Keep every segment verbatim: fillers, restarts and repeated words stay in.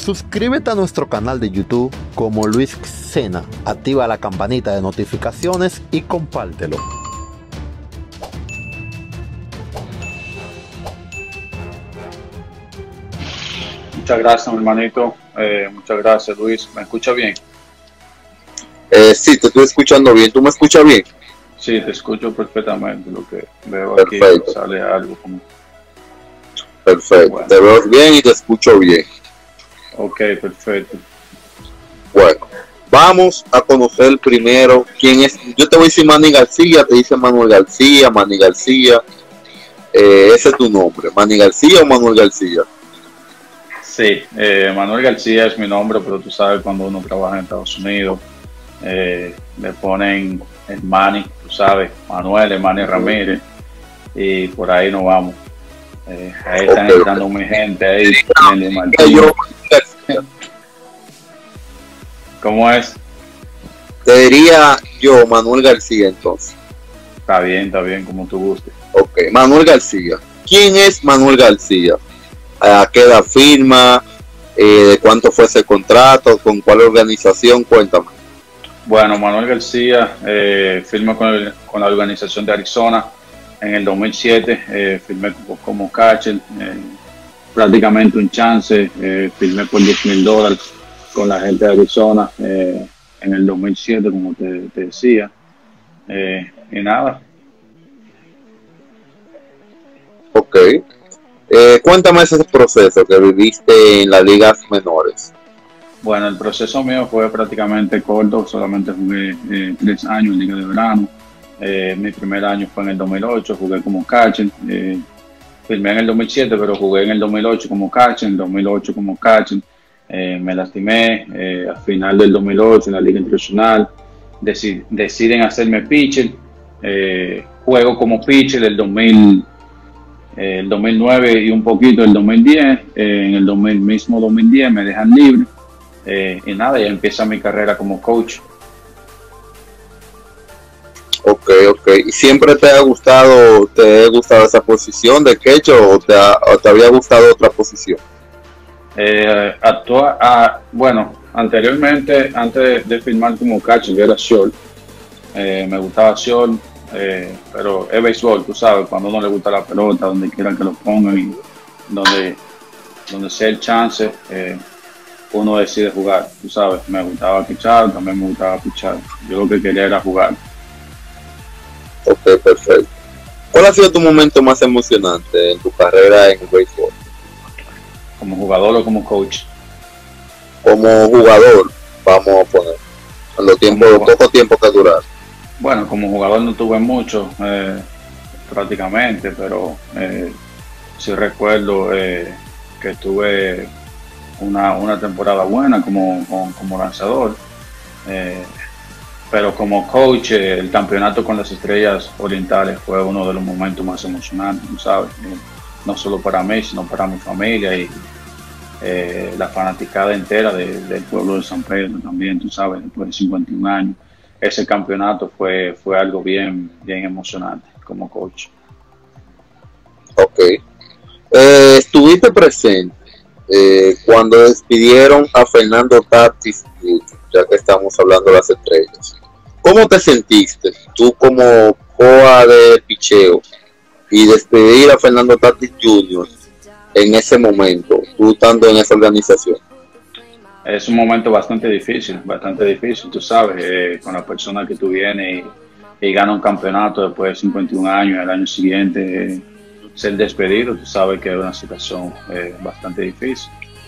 Suscríbete a nuestro canal de YouTube como Luis Xena, activa la campanita de notificaciones y compártelo. Muchas gracias, mi hermanito. Eh, muchas gracias, Luis. ¿Me escucha bien? Eh, sí, te estoy escuchando bien. ¿Tú me escuchas bien? Sí, te escucho perfectamente. Lo que veo Perfecto. aquí sale algo como... Perfecto. Bueno. Te veo bien y te escucho bien. Ok, perfecto. Bueno, vamos a conocer primero quién es. Yo te voy a decir Manny García, te dice Manuel García, Manny García. Eh, ese es tu nombre, Manny García o Manuel García. Sí, eh, Manuel García es mi nombre, pero tú sabes cuando uno trabaja en Estados Unidos, eh, le ponen el Manny, tú sabes, Manuel, el Manny Ramírez, y por ahí nos vamos. Eh, ahí están Okay, entrando okay. mi gente ahí. Yo, ¿Cómo es? te diría yo Manuel García entonces. Está bien, está bien, como tú gustes. Ok, Manuel García. ¿Quién es Manuel García? ¿A qué edad firma? Eh, ¿De cuánto fue ese contrato? ¿Con cuál organización? Cuéntame. Bueno, Manuel García eh, firma con, el, con la organización de Arizona en el dos mil siete, eh, firmé como, como catcher, eh, prácticamente un chance, eh, firmé por diez mil dólares con la gente de Arizona eh, en el dos mil siete, como te, te decía, eh, y nada. Ok. Eh, cuéntame ese proceso que viviste en las ligas menores. Bueno, el proceso mío fue prácticamente corto, solamente jugué eh, tres años en Liga de Verano. Eh, mi primer año fue en el dos mil ocho, jugué como catcher. Eh, firmé en el dos mil siete, pero jugué en el dos mil ocho como catcher, en el dos mil ocho como catcher. Eh, me lastimé eh, al final del dos mil ocho en la Liga Internacional. Deci deciden hacerme pitcher. Eh, juego como pitcher el dos mil, eh, el dos mil nueve y un poquito el dos mil diez. Eh, en el dos mil, mismo dos mil diez me dejan libre. Eh, y nada, ya empieza mi carrera como coach. Ok, ok. ¿Y siempre te ha gustado, te ha gustado esa posición de catcher o te, ha, o te había gustado otra posición? Eh, actua, ah, bueno, anteriormente, antes de, de firmar como catcher, yo era short. Eh, me gustaba short, eh, pero es béisbol, tú sabes, cuando a uno le gusta la pelota, donde quieran que lo pongan y donde, donde sea el chance, eh, uno decide jugar, tú sabes. Me gustaba pichar, también me gustaba pichar. Yo lo que quería era jugar. Ok, perfecto. ¿Cuál ha sido tu momento más emocionante en tu carrera en el béisbol? Como jugador o como coach. Como jugador, vamos a poner, en los tiempos, Como- poco tiempo que durar. Bueno, como jugador no tuve mucho, eh, prácticamente, pero eh, sí recuerdo eh, que tuve una, una temporada buena como, como, como lanzador. Eh, pero como coach, eh, el campeonato con las Estrellas Orientales fue uno de los momentos más emocionantes, tú sabes, eh, no solo para mí, sino para mi familia y eh, la fanaticada entera de, del pueblo de San Pedro también, tú sabes, después de cincuenta y un años. Ese campeonato fue, fue algo bien, bien emocionante como coach. Ok. Eh, ¿estuviste presente eh, cuando despidieron a Fernando Tatis, ya que estamos hablando de las estrellas? ¿Cómo te sentiste tú como coa de picheo y despedir a Fernando Tatis junior en ese momento, tú estando en esa organización? Es un momento bastante difícil, bastante difícil, tú sabes, eh, con la persona que tú vienes y, y gana un campeonato después de cincuenta y un años, el año siguiente eh, ser despedido, tú sabes que es una situación eh, bastante difícil.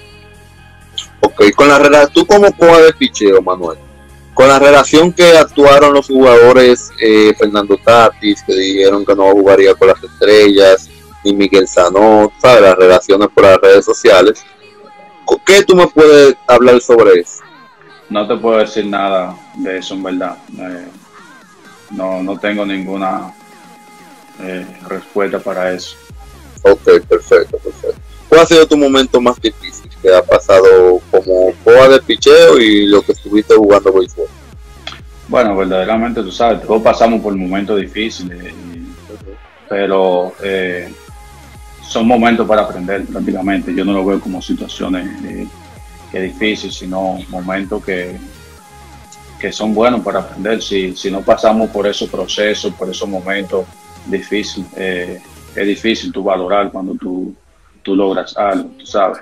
Ok, con la relación, tú como coa de picheo, Manuel, con la relación que actuaron los jugadores, eh, Fernando Tatis, que dijeron que no jugaría con las estrellas, y Miguel Sanó, ¿sabes? Las relaciones por las redes sociales. ¿Qué tú me puedes hablar sobre eso? No te puedo decir nada de eso en verdad. Eh, no, no tengo ninguna eh, respuesta para eso. Ok, perfecto, perfecto. ¿Cuál ha sido tu momento más difícil que ha pasado como coa de picheo y lo que estuviste jugando béisbol? Bueno, verdaderamente tú sabes, todos pasamos por momentos difíciles, y- pero eh, son momentos para aprender prácticamente. Yo no lo veo como situaciones eh, que difícil, sino momentos que, que son buenos para aprender. Si, si no pasamos por esos procesos, por esos momentos difíciles, eh, es difícil tú valorar cuando tú, tú logras algo, tú sabes.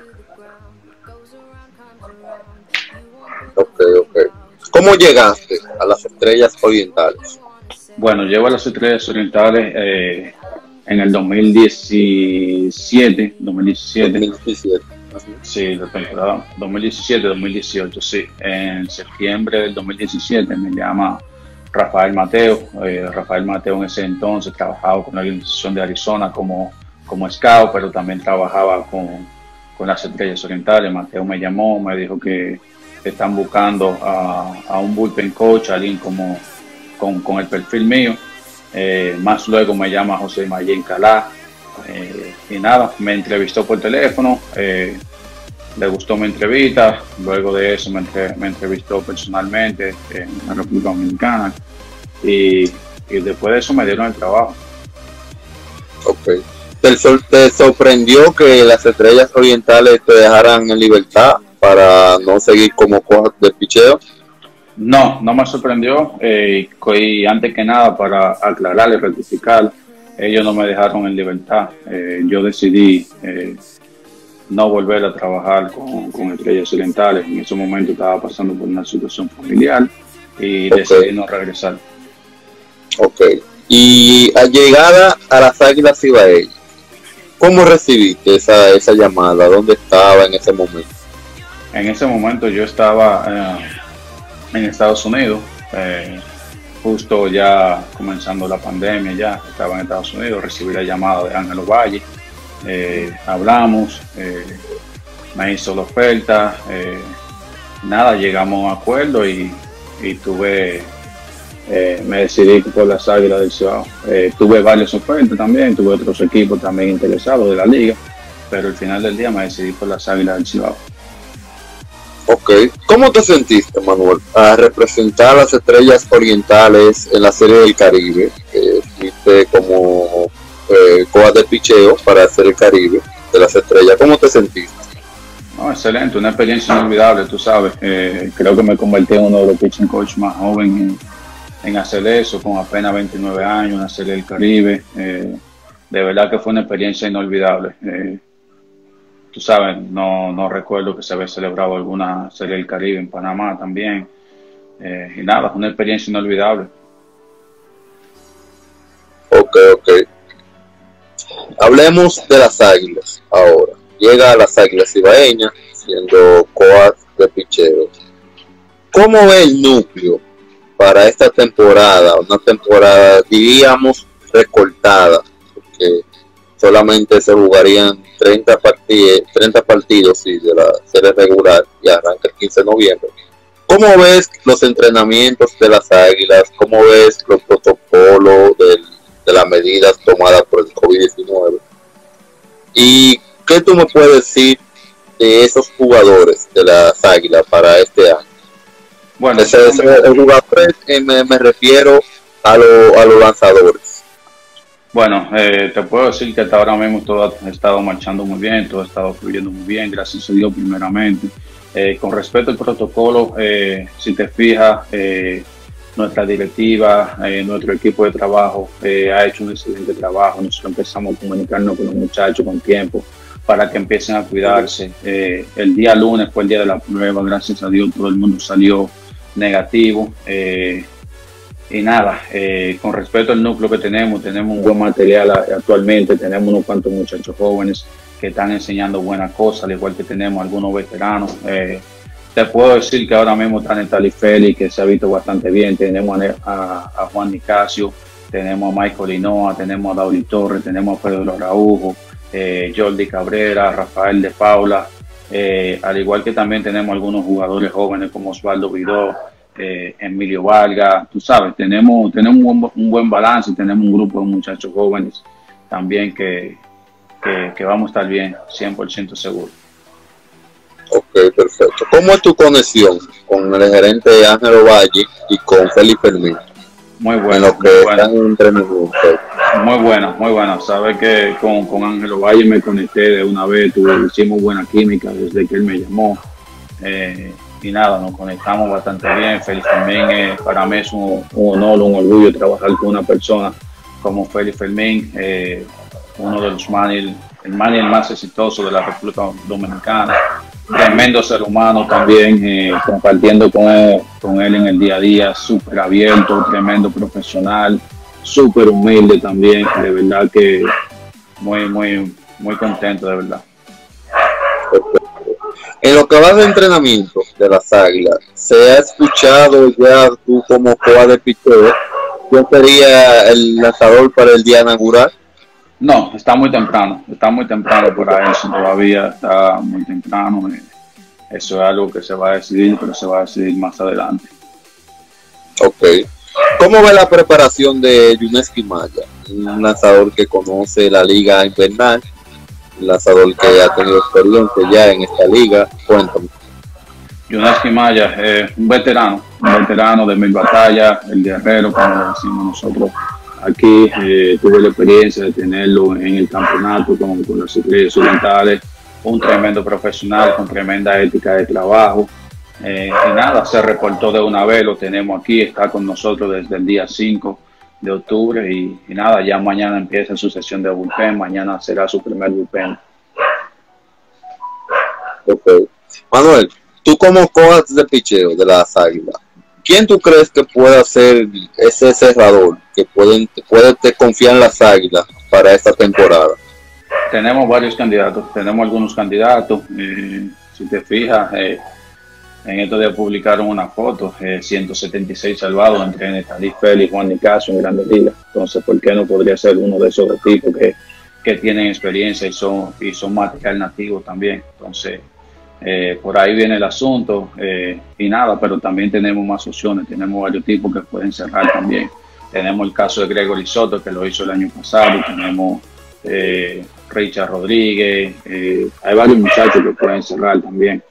Ok, ok. ¿Cómo llegaste a las Estrellas Orientales? Bueno, llego a las Estrellas Orientales eh, en el dos mil diecisiete, dos mil diecisiete. dos mil diecisiete. Sí, la temporada dos mil diecisiete dos mil dieciocho, sí. En septiembre del dos mil diecisiete me llama Rafael Mateo. Eh, Rafael Mateo en ese entonces trabajaba con la organización de Arizona como, como scout, pero también trabajaba con, con las Estrellas Orientales. Mateo me llamó, me dijo que están buscando a, a un bullpen coach, alguien como con, con el perfil mío. Eh, más luego me llama José Mayén Calá. Eh, y nada, me entrevistó por teléfono, eh, le gustó mi entrevista, luego de eso me, entre, me entrevistó personalmente en la República Dominicana y, y después de eso me dieron el trabajo. Ok. ¿Te, te sorprendió que las Estrellas Orientales te dejaran en libertad para no seguir como coach de picheo? No, no me sorprendió, eh, y antes que nada para aclarar y rectificar, ellos no me dejaron en libertad. Eh, yo decidí eh, no volver a trabajar con, con Estrellas Orientales. En ese momento estaba pasando por una situación familiar y okay. decidí no regresar. Ok. Y a llegada a las Águilas Ibaeñas, ¿cómo recibiste esa, esa llamada? ¿Dónde estaba en ese momento? En ese momento yo estaba eh, en Estados Unidos. Eh, Justo ya comenzando la pandemia, ya estaba en Estados Unidos, recibí la llamada de Ángel Valle, eh, hablamos, eh, me hizo la oferta, eh, nada, llegamos a un acuerdo y, y tuve, eh, me decidí por las Águilas del Cibao. Eh, tuve varias ofertas también, tuve otros equipos también interesados de la liga, pero al final del día me decidí por las Águilas del Cibao. Ok, ¿cómo te sentiste, Manuel, a representar a las Estrellas Orientales en la Serie del Caribe? Eh, fuiste como eh, coach de picheo para hacer el Caribe de las Estrellas. ¿Cómo te sentiste? No, excelente, una experiencia inolvidable, tú sabes. Eh, creo que me convertí en uno de los pitching coach más jóvenes en, en hacer eso, con apenas veintinueve años, en la Serie del Caribe. Eh, de verdad que fue una experiencia inolvidable. Eh, Tú sabes, no, no recuerdo que se había celebrado alguna Serie del Caribe en Panamá también. Eh, y nada, una experiencia inolvidable. Ok, ok. Hablemos de las Águilas ahora. Llega a las Águilas Ibaeñas siendo coach de picheo. ¿Cómo ve el núcleo para esta temporada? Una temporada, diríamos, recortada, porque solamente se jugarían treinta partidos, treinta partidos sí, de la serie regular y arranca el quince de noviembre. ¿Cómo ves los entrenamientos de las Águilas? ¿Cómo ves los protocolos de, de las medidas tomadas por el COVID diecinueve? ¿Y qué tú me puedes decir de esos jugadores de las Águilas para este año? Bueno, ese, ese, el jugador eh, me, me refiero a, lo, a los lanzadores. Bueno, eh, te puedo decir que hasta ahora mismo todo ha estado marchando muy bien, todo ha estado fluyendo muy bien, gracias a Dios primeramente. Eh, con respecto al protocolo, eh, si te fijas, eh, nuestra directiva, eh, nuestro equipo de trabajo eh, ha hecho un excelente trabajo. Nosotros empezamos a comunicarnos con los muchachos con tiempo para que empiecen a cuidarse. Eh, el día lunes fue el día de la prueba, gracias a Dios todo el mundo salió negativo. Eh, Y nada, eh, con respecto al núcleo que tenemos, tenemos un buen material actualmente, tenemos unos cuantos muchachos jóvenes que están enseñando buenas cosas, al igual que tenemos algunos veteranos. Eh, te puedo decir que ahora mismo está Netali Félix, que se ha visto bastante bien, tenemos a, a, a Juan Nicasio, tenemos a Michael Linoa, tenemos a Daudi Torres, tenemos a Pedro Araujo, eh, Jordi Cabrera, Rafael de Paula, eh, al igual que también tenemos algunos jugadores jóvenes como Osvaldo Vidó, Eh, Emilio Vargas, tú sabes, tenemos, tenemos un, buen, un buen balance y tenemos un grupo de muchachos jóvenes también que, que, que vamos a estar bien, cien por ciento seguro. Ok, perfecto. ¿Cómo es tu conexión con el gerente Ángel Valle y con Felipe Hermín? Muy bueno, en lo que muy están en entrenamiento. Muy buena, muy buena. Sabes que con, con Ángel Valle me conecté de una vez, tuve, hicimos buena química desde que él me llamó. eh, y nada, nos conectamos bastante bien. Félix Fermín, eh, para mí es un, un honor, un orgullo trabajar con una persona como Félix Fermín, eh, uno de los managers, el manager más exitoso de la República Dominicana, tremendo ser humano también, eh, compartiendo con él, con él en el día a día, súper abierto, tremendo profesional, súper humilde también, de verdad que muy, muy, muy contento, de verdad. En lo que va de entrenamiento de las Águilas, ¿se ha escuchado ya tú como coach de picheo quién sería el lanzador para el día inaugural? No, está muy temprano, está muy temprano por eso, todavía está muy temprano. Eso es algo que se va a decidir, pero se va a decidir más adelante. Ok. ¿Cómo ve la preparación de Yuniesky Maya? Un lanzador que conoce la liga invernal, un lanzador que ha tenido experiencia ya en esta liga. Cuéntame. Yuniesky Maya, eh, un veterano, un veterano de mil batallas, el guerrero, como lo decimos nosotros. Aquí eh, tuve la experiencia de tenerlo en el campeonato con, con las Estrellas Orientales, un tremendo profesional con tremenda ética de trabajo. Eh, y nada, se reportó de una vez, lo tenemos aquí, está con nosotros desde el día cinco de octubre y, y nada, ya mañana empieza su sesión de bullpen, mañana será su primer bullpen. Okay. Manuel, tú como coach de picheo de las Águilas, ¿quién tú crees que pueda ser ese cerrador que pueden, puede te confiar en las Águilas para esta temporada? Tenemos varios candidatos, tenemos algunos candidatos. Eh, si te fijas, eh, en estos días publicaron una foto, eh, ciento setenta y seis salvados entre Nestalí Félix, Juan Nicasio en Grandes Ligas. Entonces, ¿por qué no podría ser uno de esos tipos que, que tienen experiencia y son, y son material nativo también? Entonces, Eh, por ahí viene el asunto eh, y nada, pero también tenemos más opciones, tenemos varios tipos que pueden cerrar también. Tenemos el caso de Gregory Soto, que lo hizo el año pasado, tenemos eh, Richard Rodríguez, eh, hay varios muchachos que pueden cerrar también.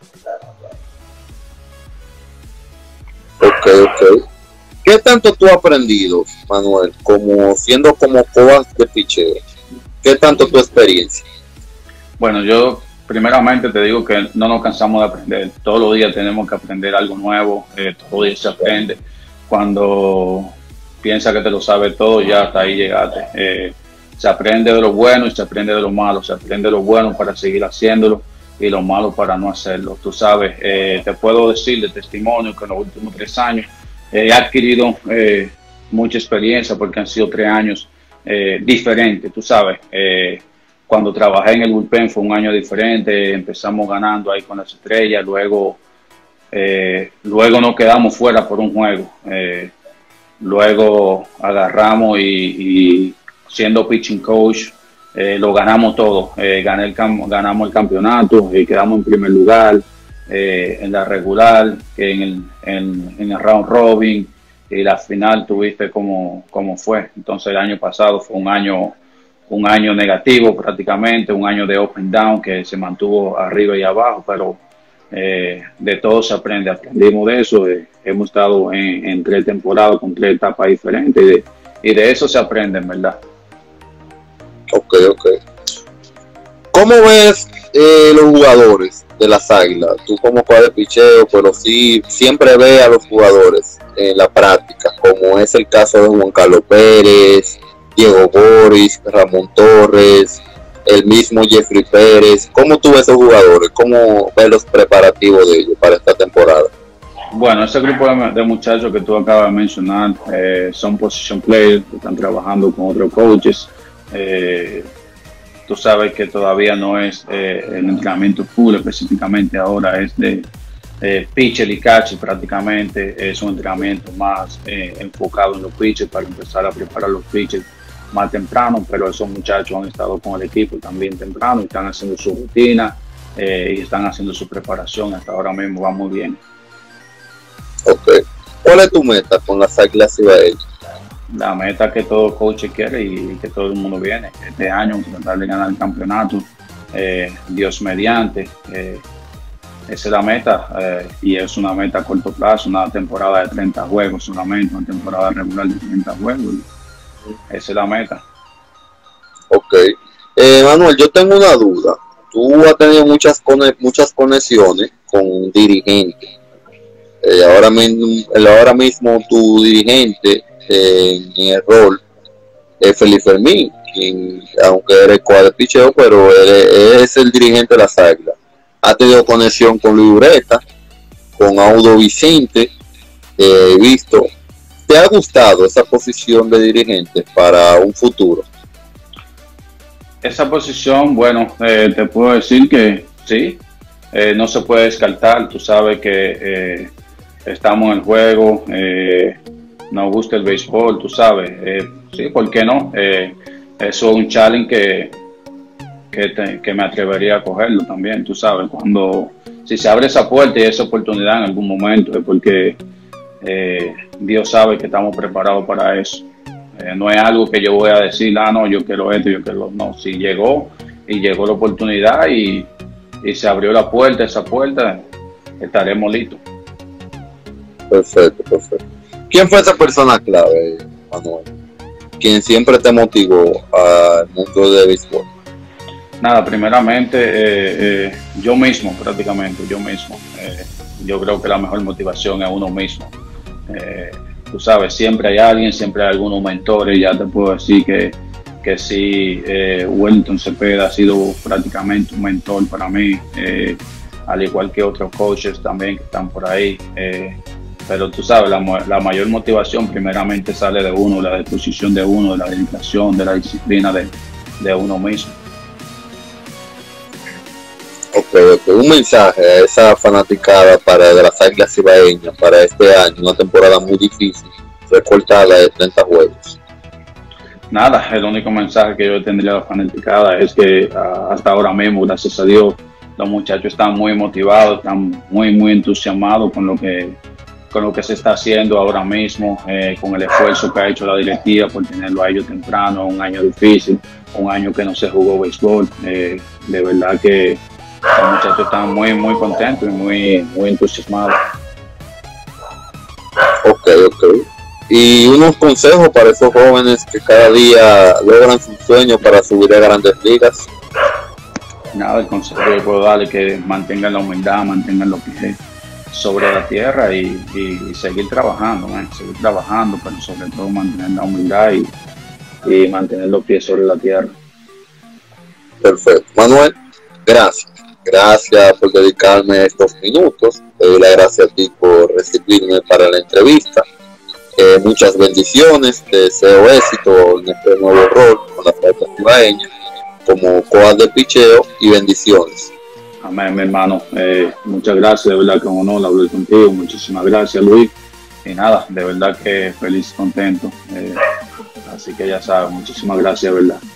Ok, ok. ¿Qué tanto tú has aprendido, Manuel, como siendo como coach de picheo? ¿Qué tanto tu experiencia? Bueno, yo primeramente te digo que no nos cansamos de aprender. Todos los días tenemos que aprender algo nuevo, eh, todos los días se aprende. Cuando piensas que te lo sabes todo, ya hasta ahí llegaste. Eh, se aprende de lo bueno y se aprende de lo malo. Se aprende de lo bueno para seguir haciéndolo y lo malo para no hacerlo. Tú sabes, eh, te puedo decir de testimonio que en los últimos tres años eh, he adquirido eh, mucha experiencia porque han sido tres años eh, diferentes, tú sabes. Eh, Cuando trabajé en el bullpen fue un año diferente, empezamos ganando ahí con las Estrellas, luego, eh, luego nos quedamos fuera por un juego, eh, luego agarramos y, y siendo pitching coach eh, lo ganamos todo, eh, gané el ganamos el campeonato y quedamos en primer lugar eh, en la regular, en el, en, en el round robin y la final tuviste como, como fue. Entonces el año pasado fue un año un año negativo prácticamente, un año de up and down que se mantuvo arriba y abajo, pero eh, de todo se aprende, aprendimos de eso, eh, hemos estado en, en tres temporadas con tres etapas diferentes y de, y de eso se aprende, en verdad. Ok, ok. ¿Cómo ves eh, los jugadores de las Águilas? Tú como jugador de picheo, pero sí siempre ves a los jugadores en la práctica, como es el caso de Juan Carlos Pérez, Diego Boris, Ramón Torres, el mismo Jeffrey Pérez. ¿Cómo tú ves esos jugadores? ¿Cómo ves los preparativos de ellos para esta temporada? Bueno, ese grupo de, de muchachos que tú acabas de mencionar eh, son position players que están trabajando con otros coaches. Eh, tú sabes que todavía no es eh, el entrenamiento full, específicamente ahora es de eh, pitcher y catcher prácticamente. Es un entrenamiento más eh, enfocado en los pitchers para empezar a preparar los pitchers más temprano, pero esos muchachos han estado con el equipo también temprano y están haciendo su rutina eh, y están haciendo su preparación. Hasta ahora mismo va muy bien. Ok. ¿Cuál es tu meta con las Águilas Cibaeñas? La meta que todo coach quiere y que todo el mundo viene este año, tratar de ganar el campeonato, eh, Dios mediante. Eh, esa es la meta eh, y es una meta a corto plazo, una temporada de treinta juegos solamente, una temporada regular de treinta juegos. Esa es la meta. Ok. Eh, Manuel, yo tengo una duda. tú has tenido muchas, cone muchas conexiones con dirigentes. Eh, ahora, mismo, ahora mismo tu dirigente eh, en el rol es Felipe Fermín, quien, aunque eres cuadro de picheo, pero eres, es el dirigente de las Águilas. Ha tenido conexión con Luis Ureta, con Audo Vicente, he eh, visto. ¿Te ha gustado esa posición de dirigente para un futuro? Esa posición, bueno, eh, te puedo decir que sí, eh, no se puede descartar. Tú sabes que eh, estamos en el juego, eh, nos gusta el béisbol, tú sabes, eh, sí, ¿por qué no? Eh, eso es un challenge que, que, te, que me atrevería a cogerlo también, tú sabes, cuando, si se abre esa puerta y esa oportunidad en algún momento, es porque eh, Dios sabe que estamos preparados para eso. Eh, no es algo que yo voy a decir, ah, no, yo quiero esto, yo quiero, no, si llegó y llegó la oportunidad y, y se abrió la puerta, esa puerta, estaremos listos. Perfecto, perfecto. ¿Quién fue esa persona clave, Manuel? ¿Quién siempre te motivó al mundo de béisbol? Nada, primeramente eh, eh, yo mismo, prácticamente, yo mismo. Eh, yo creo que la mejor motivación es uno mismo. Eh, tú sabes, siempre hay alguien, siempre hay algunos mentores. Ya te puedo decir que, que sí, eh, Wellington Cepeda ha sido prácticamente un mentor para mí, eh, al igual que otros coaches también que están por ahí. Eh, pero tú sabes, la, la mayor motivación primeramente sale de uno, la disposición de uno, de la dedicación, de la disciplina de, de uno mismo. Ok, ok. Un mensaje a esa fanaticada para de las Águilas Cibaeñas para este año, una temporada muy difícil, recortada de treinta juegos. Nada, el único mensaje que yo tendría a la fanaticada es que uh, hasta ahora mismo, gracias a Dios, los muchachos están muy motivados, están muy, muy entusiasmados con lo que, con lo que se está haciendo ahora mismo, eh, con el esfuerzo que ha hecho la directiva por tenerlo a ellos temprano, un año difícil, un año que no se jugó béisbol. Eh, de verdad que los muchachos están muy, muy contentos y muy, muy entusiasmados. Ok, ok. Y unos consejos para esos jóvenes que cada día logran sus sueños para subir a grandes ligas. Nada, el consejo que puedo darle es que mantengan la humildad, mantengan los pies sobre la tierra y, y, y seguir trabajando, ¿eh? seguir trabajando, pero sobre todo mantener la humildad y, y mantener los pies sobre la tierra. Perfecto. Manuel, gracias. Gracias por dedicarme estos minutos. Te doy las gracias a ti por recibirme para la entrevista. Eh, muchas bendiciones. Te deseo éxito en este nuevo rol con las Águilas Cibaeñas como coach de picheo y bendiciones. Amén, mi hermano. Eh, muchas gracias, de verdad que un honor hablar contigo. Muchísimas gracias, Luis. Y nada, de verdad que feliz, contento. Eh, así que ya sabes, muchísimas gracias, de verdad.